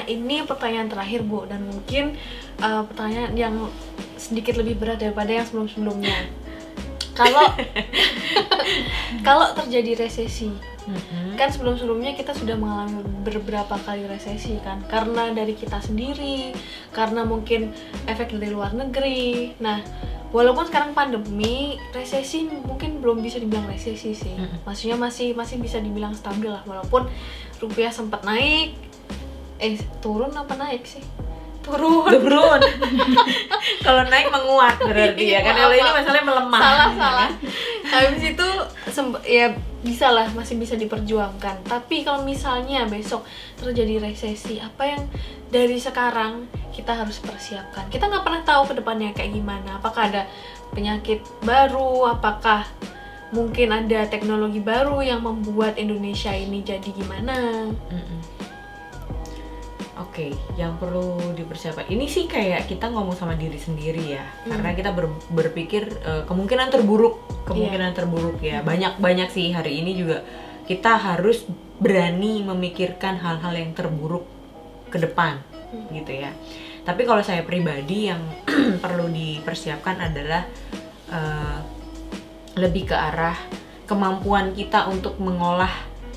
ini pertanyaan terakhir Bu, dan mungkin pertanyaan yang sedikit lebih berat daripada yang sebelum-sebelumnya. Kalau terjadi resesi, kan sebelum-sebelumnya kita sudah mengalami beberapa kali resesi kan, karena dari kita sendiri, karena mungkin efek dari luar negeri. Nah, walaupun sekarang pandemi, resesi mungkin belum bisa dibilang resesi sih. Maksudnya masih bisa dibilang stabil lah, walaupun rupiah sempat naik, turun apa naik sih? Turun. Kalau naik menguat berarti ya kan, kalau ini masalahnya melemah. Salah. Habis itu ya bisa lah, masih bisa diperjuangkan. Tapi kalau misalnya besok terjadi resesi, apa yang dari sekarang kita harus persiapkan? Kita nggak pernah tahu ke depannya kayak gimana. Apakah ada penyakit baru? Apakah mungkin ada teknologi baru yang membuat Indonesia ini jadi gimana? Oke, yang perlu dipersiapkan ini sih kayak kita ngomong sama diri sendiri ya, karena kita berpikir kemungkinan terburuk ya. Banyak sih hari ini juga kita harus berani memikirkan hal-hal yang terburuk ke depan gitu ya. Tapi kalau saya pribadi yang perlu dipersiapkan adalah lebih ke arah kemampuan kita untuk mengolah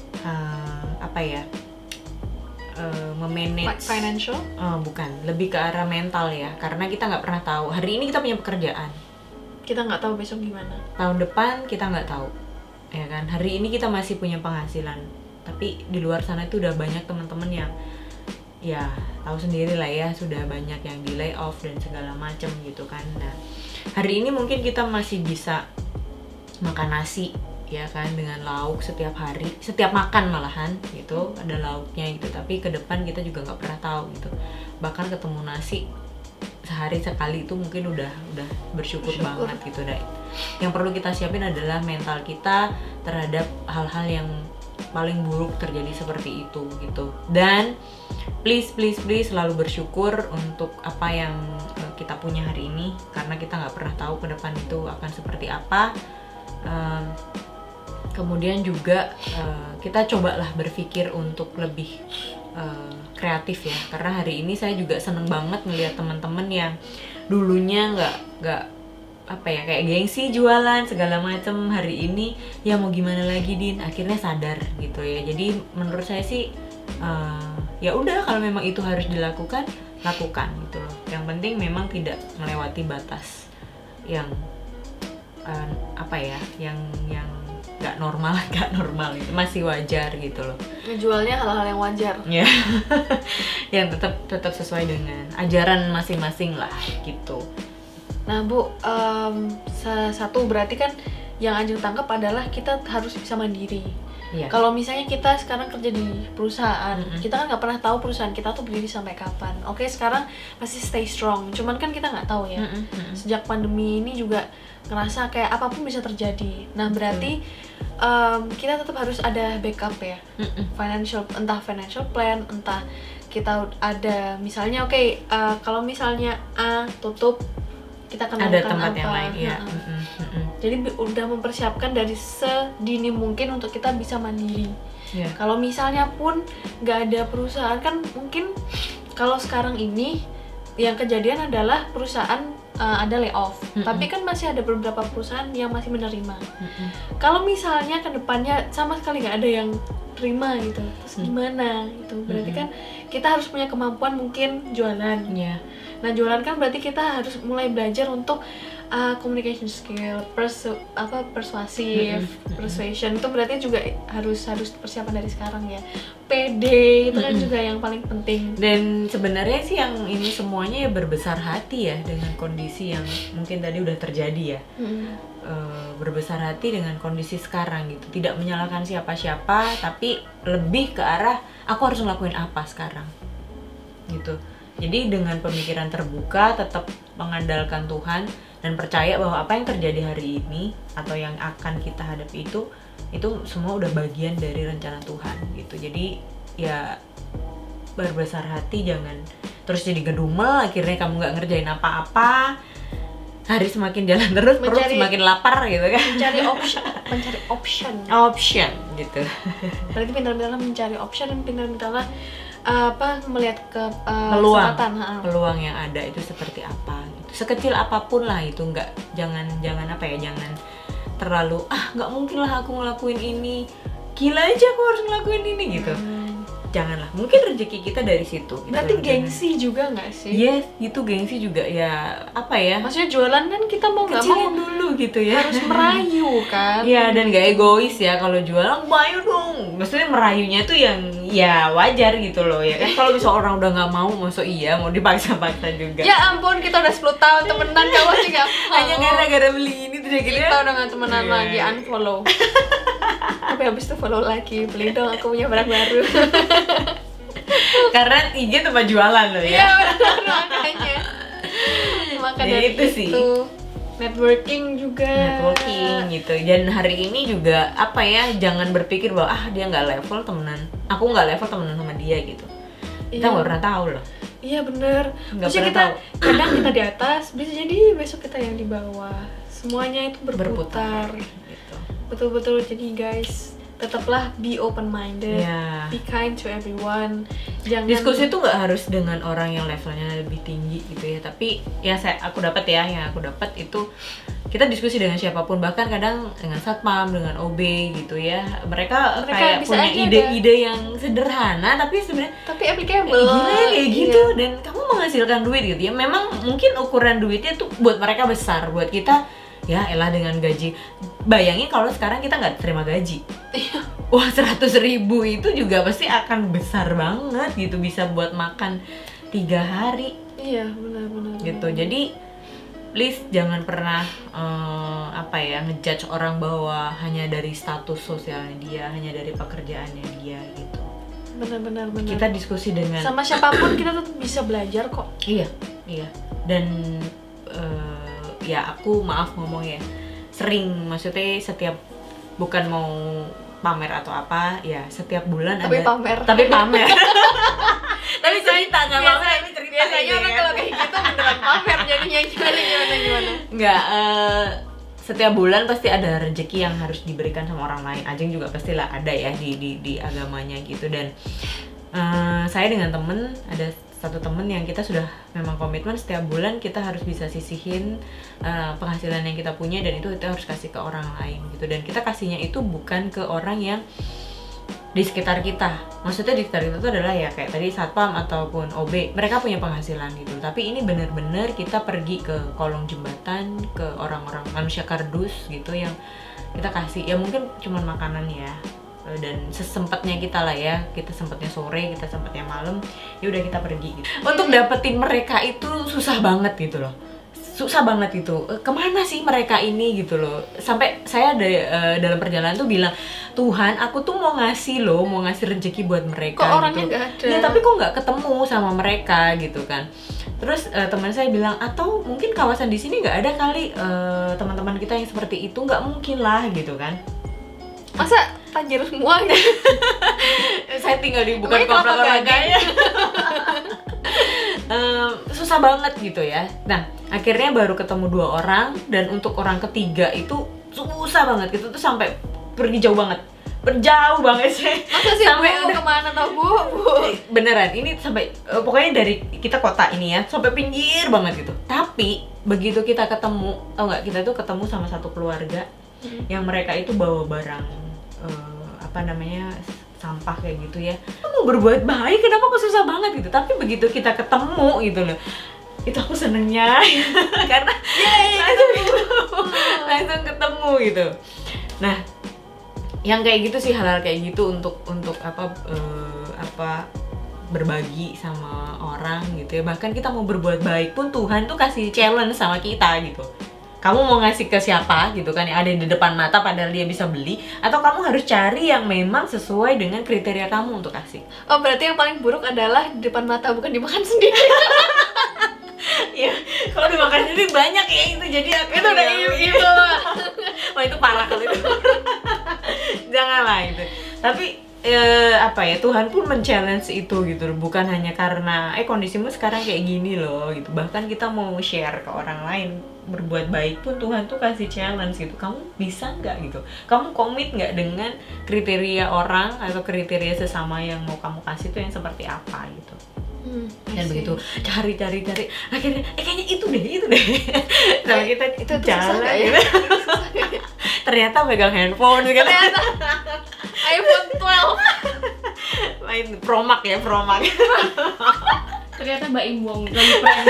memanage financial? Bukan, lebih ke arah mental ya, karena kita nggak pernah tahu. Hari ini kita punya pekerjaan, kita nggak tahu besok gimana. Tahun depan kita nggak tahu, ya kan. Hari ini kita masih punya penghasilan, tapi di luar sana itu udah banyak teman-teman yang ya tahu sendiri lah ya, sudah banyak yang di lay off dan segala macam gitu kan. Nah, hari ini mungkin kita masih bisa makan nasi ya kan, dengan lauk setiap hari, setiap makan malahan gitu ada lauknya gitu. Tapi ke depan kita juga nggak pernah tahu gitu. Bahkan ketemu nasi sehari sekali itu mungkin udah bersyukur banget gitu. Dan yang perlu kita siapin adalah mental kita terhadap hal-hal yang paling buruk terjadi seperti itu gitu. Dan please selalu bersyukur untuk apa yang kita punya hari ini, karena kita nggak pernah tahu ke depan itu akan seperti apa. Kemudian juga kita cobalah berpikir untuk lebih kreatif ya, karena hari ini saya juga seneng banget ngelihat teman-teman yang dulunya nggak kayak gengsi jualan segala macem, hari ini ya mau gimana lagi Din, akhirnya sadar gitu ya. Jadi menurut saya sih ya udah, kalau memang itu harus dilakukan, lakukan gitu loh. Yang penting memang tidak melewati batas yang yang nggak normal itu masih wajar gitu loh. Ngejualnya hal-hal yang wajar ya. Yang tetap sesuai dengan ajaran masing-masing lah gitu. Nah Bu, satu berarti kan yang Ajeng tangkap adalah kita harus bisa mandiri. Kalau misalnya kita sekarang kerja di perusahaan, kita kan nggak pernah tahu perusahaan kita tuh berdiri sampai kapan. Oke, sekarang pasti stay strong, cuman kan kita nggak tahu ya. Sejak pandemi ini juga ngerasa kayak apapun bisa terjadi. Nah berarti kita tetap harus ada backup ya, entah financial plan, entah kita ada misalnya kalau misalnya A tutup, kita akan ada tempat yang lain ya. Jadi udah mempersiapkan dari sedini mungkin untuk kita bisa mandiri. Kalau misalnya pun nggak ada perusahaan, kan mungkin kalau sekarang ini yang kejadian adalah perusahaan ada layoff, tapi kan masih ada beberapa perusahaan yang masih menerima. Kalau misalnya ke depannya sama sekali nggak ada yang terima gitu, terus gimana gitu? Berarti kan kita harus punya kemampuan mungkin jualan. Nah jualan kan berarti kita harus mulai belajar untuk communication skill, persuasif, persuasion itu berarti juga harus persiapan dari sekarang ya. PD itu kan juga yang paling penting. Dan sebenarnya sih yang ini semuanya ya berbesar hati ya dengan kondisi yang mungkin tadi udah terjadi ya. Berbesar hati dengan kondisi sekarang gitu, tidak menyalahkan siapa-siapa, tapi lebih ke arah aku harus ngelakuin apa sekarang gitu. Jadi dengan pemikiran terbuka, tetap mengandalkan Tuhan dan percaya bahwa apa yang terjadi hari ini atau yang akan kita hadapi itu semua udah bagian dari rencana Tuhan gitu. Jadi ya berbesar hati, jangan terus jadi ngedumel, akhirnya kamu nggak ngerjain apa-apa, hari semakin jalan terus, perut semakin lapar gitu kan. Mencari option gitu. Berarti pintar-pintarlah mencari option dan pintar-pintarlah melihat ke peluang yang ada itu seperti apa gitu. Sekecil apapun lah itu, jangan terlalu nggak mungkin lah aku ngelakuin ini, gila aja aku harus ngelakuin ini gitu. Janganlah, mungkin rezeki kita dari situ. Berarti gengsi juga nggak sih? Yes, itu gengsi juga ya, maksudnya jualan kan kita mau nggak mau dulu gitu ya, harus merayu kan. Ya, dan nggak egois ya kalau jualan, bayu dong. Maksudnya merayunya tuh yang ya wajar gitu loh ya kan. Kalau bisa orang udah nggak mau, masuk mau dipaksa-paksa juga. Ya ampun, kita udah 10 tahun temenan, kamu sih nggak mau. Hanya gara-gara beli ini tuh gitu ya. Kita udah nggak temenan lagi, unfollow. Tapi habis itu follow lagi, beli dong aku punya barang baru. Karena IG tempat jualan loh ya. Iya, makanya. Maka dari itu sih networking gitu. Dan hari ini juga jangan berpikir bahwa dia nggak level temenan, aku nggak level temenan sama dia gitu. Kita nggak pernah tahu loh. Iya bener. Maksudnya kita kadang kita di atas, bisa jadi besok kita yang di bawah. Semuanya itu berputar. Gitu. Betul-betul. Jadi guys, tetaplah be open minded, be kind to everyone. Jangan diskusi itu nggak harus dengan orang yang levelnya lebih tinggi gitu ya, tapi yang aku dapat itu kita diskusi dengan siapapun, bahkan kadang dengan satpam, dengan OB gitu ya, mereka kayak punya ide-ide yang sederhana tapi sebenarnya applicable kayak gitu, dan kamu menghasilkan duit gitu ya. Memang mungkin ukuran duitnya tuh buat mereka besar, buat kita ya elah dengan gaji. Bayangin kalau sekarang kita nggak terima gaji, wah 100.000 itu juga pasti akan besar banget gitu, bisa buat makan 3 hari. Iya benar-benar gitu. Jadi please jangan pernah ngejudge orang bahwa hanya dari status sosialnya dia, hanya dari pekerjaannya dia gitu. Benar. Kita diskusi dengan sama siapapun kita tetap bisa belajar kok. Iya. Dan ya aku maaf ngomong ya, sering, maksudnya setiap, bukan mau pamer atau apa ya, setiap bulan tapi pamer tapi cerita nggak pamer, tapi cerita. Biasanya orang kalau kayak gitu beneran pamer jadinya. Gimana nggak, setiap bulan pasti ada rezeki yang harus diberikan sama orang lain. Ajeng juga pastilah ada ya di agamanya gitu. Dan saya dengan ada satu temen yang kita sudah memang komitmen setiap bulan kita harus bisa sisihin penghasilan yang kita punya, dan itu kita harus kasih ke orang lain gitu. Dan kita kasihnya itu bukan ke orang yang di sekitar kita. Maksudnya di sekitar kita itu adalah ya kayak tadi satpam ataupun OB, mereka punya penghasilan gitu. Tapi ini benar-benar kita pergi ke kolong jembatan, ke orang-orang manusia kardus gitu yang kita kasih. Ya mungkin cuman makanan ya, dan sesempatnya kita lah ya, kita sempatnya sore, kita sempatnya malam, ya udah kita pergi gitu. Untuk dapetin mereka itu susah banget gitu loh, susah banget gitu. Kemana sih mereka ini gitu loh. Sampai saya dalam perjalanan tuh bilang, Tuhan, aku tuh mau ngasih rezeki buat mereka. Kok orangnya nggak ada? Ya tapi kok nggak ketemu sama mereka gitu kan. Terus teman saya bilang, atau mungkin kawasan di sini nggak ada kali teman-teman kita yang seperti itu. Nggak mungkin lah gitu kan. Masa tajir semua gitu? Saya tinggal di bukan komplek orang kaya. Susah banget gitu ya. Nah akhirnya baru ketemu 2 orang, dan untuk orang ketiga itu susah banget gitu tuh, sampai pergi jauh banget sih. Masa sih sampai kemana tau bu? Beneran ini sampai pokoknya dari kita kota ini ya sampai pinggir banget gitu. Tapi begitu kita ketemu, tau nggak, kita tuh ketemu sama satu keluarga yang mereka itu bawa barang sampah kayak gitu ya. Mau berbuat baik, kenapa kok susah banget gitu. Tapi begitu kita ketemu gitu loh, itu aku senengnya karena langsung ketemu gitu. Nah yang kayak gitu sih, hal-hal kayak gitu untuk berbagi sama orang gitu ya. Bahkan kita mau berbuat baik pun Tuhan tuh kasih challenge sama kita gitu. Kamu mau ngasih ke siapa gitu kan, yang ada di depan mata padahal dia bisa beli, atau kamu harus cari yang memang sesuai dengan kriteria kamu untuk kasih. Oh berarti yang paling buruk adalah di depan mata, bukan dimakan sendiri. Ya kalau dimakan sendiri banyak ya itu, jadi aku itu udah wah itu parah kalau itu. Janganlah itu. Tapi apa ya, Tuhan pun men-challenge itu gitu, bukan hanya karena kondisimu sekarang kayak gini loh gitu. Bahkan kita mau share ke orang lain, berbuat baik pun Tuhan tuh kasih challenge gitu. Kamu bisa nggak gitu? Kamu komit nggak dengan kriteria orang atau kriteria sesama yang mau kamu kasih tuh yang seperti apa gitu? Dan begitu cari akhirnya kayaknya itu deh sama kita itu jalan gitu. Ternyata megang handphone gitu. Ternyata iPhone 12 main Promax ya. Ternyata Mbak Imbong lagi prank.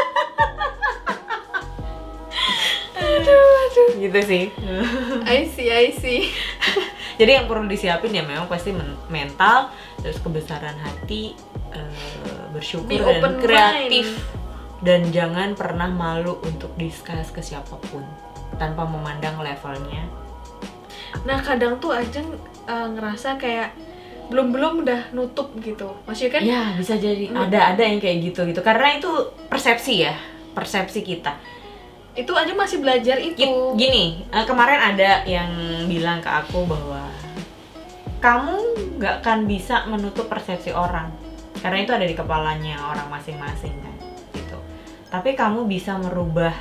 Aduh gitu sih. I see. Jadi yang perlu disiapin ya memang pasti mental, terus kebesaran hati, bersyukur dan kreatif, dan jangan pernah malu untuk discuss ke siapapun tanpa memandang levelnya. Nah kadang tuh Ajeng ngerasa kayak belum udah nutup gitu, maksudnya kan? Ya bisa jadi ada yang kayak gitu karena itu persepsi kita. Itu aja masih belajar itu. Gini, kemarin ada yang bilang ke aku bahwa kamu nggak akan bisa menutup persepsi orang karena itu ada di kepalanya orang masing-masing kan gitu. Tapi kamu bisa merubah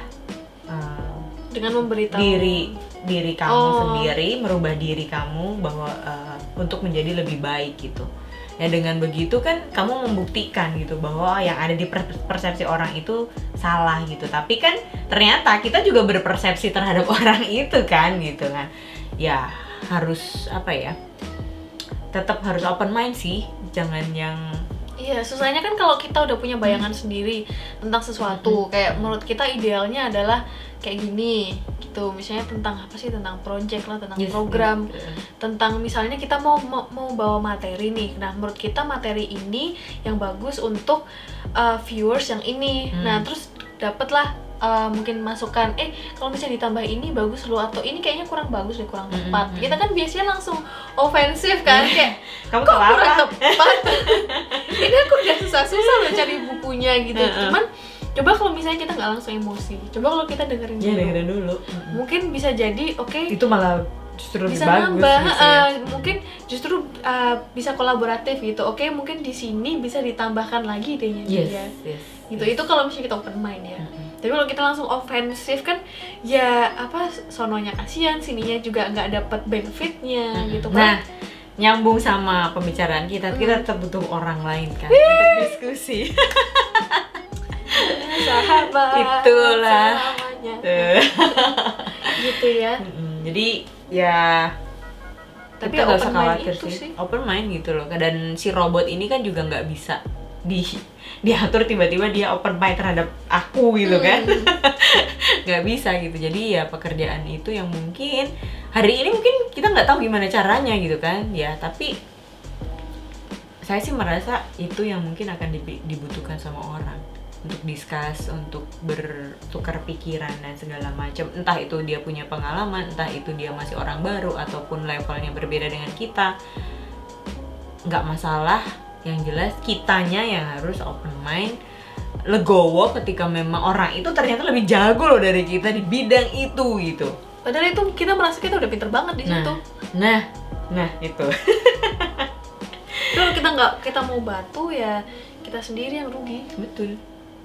dengan memberitahu diri kamu sendiri, merubah diri kamu bahwa untuk menjadi lebih baik gitu. Ya dengan begitu kan kamu membuktikan gitu bahwa yang ada di persepsi orang itu salah gitu. Tapi kan ternyata kita juga berpersepsi terhadap orang itu kan gitu kan. Ya harus apa ya? Tetap harus open mind sih, jangan yang iya, susahnya kan kalau kita udah punya bayangan sendiri tentang sesuatu, kayak menurut kita idealnya adalah kayak gini gitu, misalnya tentang apa sih, tentang project lah, tentang program, tentang misalnya kita mau bawa materi nih. Nah menurut kita materi ini yang bagus untuk viewers yang ini. Nah terus dapatlah mungkin masukan, kalau misalnya ditambah ini bagus loh, atau ini kayaknya kurang bagus deh, kurang tepat. Kita kan biasanya langsung ofensif kan, kayak kamu kok kurang tepat. Ini aku udah susah-susah loh cari bukunya gitu. Cuman coba kalau misalnya kita nggak langsung emosi, coba kalau kita dengerin dulu. Mungkin bisa jadi itu malah justru bisa bagus, nambah, mungkin justru bisa kolaboratif gitu. Mungkin di sini bisa ditambahkan lagi idenya dia. Gitu. Itu kalau misalnya kita open mind ya. Tapi kalau kita langsung ofensif kan ya apa, sononya kasihan, sininya juga nggak dapat benefitnya gitu kan. Nah, nyambung sama pembicaraan kita tetap butuh orang lain kan untuk diskusi. Sahabat itulah selamanya. Gitu ya. Jadi ya tapi kita nggak usah khawatir sih. Open mind gitu loh. Dan si robot ini kan juga nggak bisa diatur tiba-tiba dia open mind terhadap aku gitu kan. Nggak bisa gitu. Jadi ya pekerjaan itu yang mungkin hari ini mungkin kita nggak tahu gimana caranya gitu kan ya, tapi saya sih merasa itu yang mungkin akan dibutuhkan sama orang untuk discuss, untuk bertukar pikiran dan segala macam. Entah itu dia punya pengalaman, entah itu dia masih orang baru ataupun levelnya berbeda dengan kita, nggak masalah. Yang jelas kitanya yang harus open mind, legowo ketika memang orang itu ternyata lebih jago loh dari kita di bidang itu gitu. Padahal itu kita merasa kita udah pinter banget di situ. Nah itu. Kalau kita mau bantu ya kita sendiri yang rugi. Betul.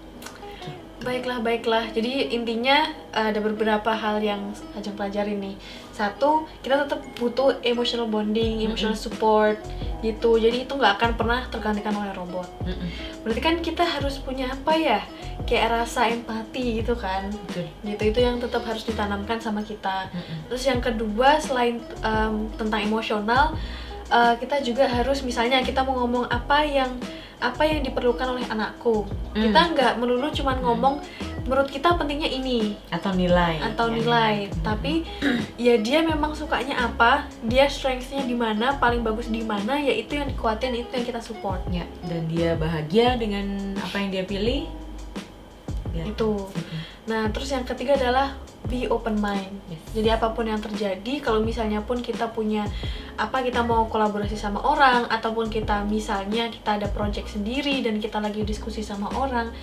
Baiklah. Jadi intinya ada beberapa hal yang Ajeng pelajarin nih. Satu, kita tetap butuh emotional bonding, emotional support gitu. Jadi itu nggak akan pernah tergantikan oleh robot. Berarti kan kita harus punya apa ya? Kayak rasa empati gitu kan. Gitu, itu yang tetap harus ditanamkan sama kita. Terus yang kedua, selain tentang emosional, kita juga harus, misalnya kita mau ngomong apa yang diperlukan oleh anakku, kita nggak melulu cuman ngomong menurut kita pentingnya ini atau nilai, tapi ya dia memang sukanya apa, dia strengths-nya di mana, paling bagus di mana, ya itu yang dikuatin, itu yang kita support ya. Dan dia bahagia dengan apa yang dia pilih ya. Itu. Nah terus yang ketiga adalah be open mind. Jadi apapun yang terjadi, kalau misalnya pun kita punya kita mau kolaborasi sama orang, ataupun kita misalnya kita ada project sendiri dan kita lagi diskusi sama orang,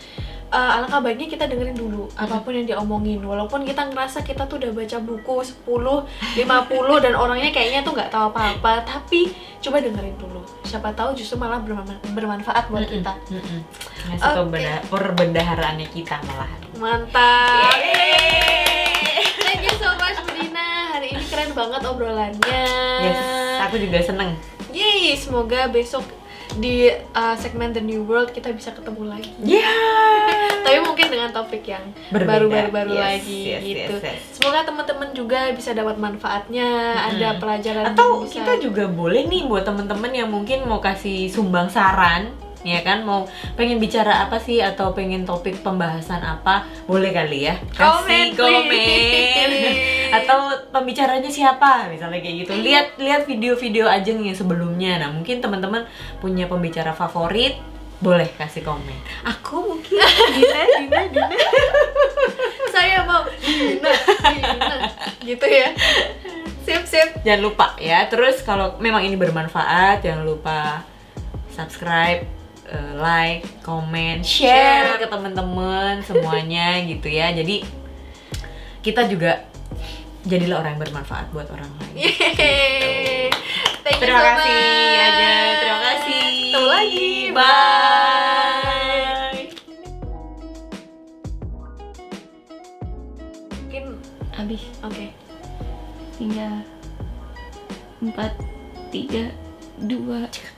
alangkah baiknya kita dengerin dulu apapun yang diomongin, walaupun kita ngerasa kita tuh udah baca buku 10, 50 dan orangnya kayaknya tuh nggak tahu apa-apa, tapi coba dengerin dulu, siapa tahu justru malah bermanfaat buat kita. Ngasih perbendaharaannya kita malahan. Mantap. Thank you so much Bu Dina, hari ini keren banget obrolannya. Yes, aku juga seneng. Yeay, semoga besok di segmen The New World kita bisa ketemu lagi. Tapi mungkin dengan topik yang baru lagi gitu. Semoga teman-teman juga bisa dapat manfaatnya, ada pelajaran. Atau kita juga boleh nih buat teman-teman yang mungkin mau kasih sumbang saran, ya kan, mau pengen bicara apa sih atau pengen topik pembahasan apa, boleh kali ya kasih komen. Atau pembicaranya siapa, misalnya kayak gitu. Lihat video-video Ajeng yang sebelumnya. Nah, mungkin teman-teman punya pembicara favorit, boleh kasih komen. Aku mungkin Dina. Saya mau Dina. Gitu ya. Sip. Jangan lupa ya. Terus kalau memang ini bermanfaat, jangan lupa subscribe, like, comment, share ke teman-teman semuanya gitu ya. Jadi kita juga jadilah orang yang bermanfaat buat orang lain. Yeay. Terima kasih aja. Terima kasih. Ketemu lagi. Bye. Mungkin Habis. oke. Tinggal 4, 3, 2